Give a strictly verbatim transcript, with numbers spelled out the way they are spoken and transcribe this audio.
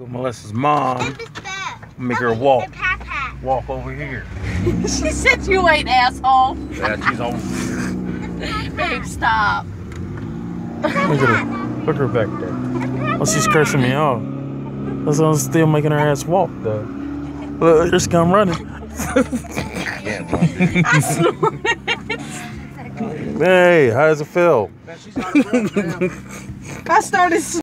Melissa's mom. Make her walk. Walk over here. She said you ain't, asshole. Yeah, she's over here. Babe, stop. Look at her. Look at her back there. Oh, she's cursing me off. That's why I'm still making her ass walk, though. Look, here she come running. I snorted. Hey, how does it feel? I started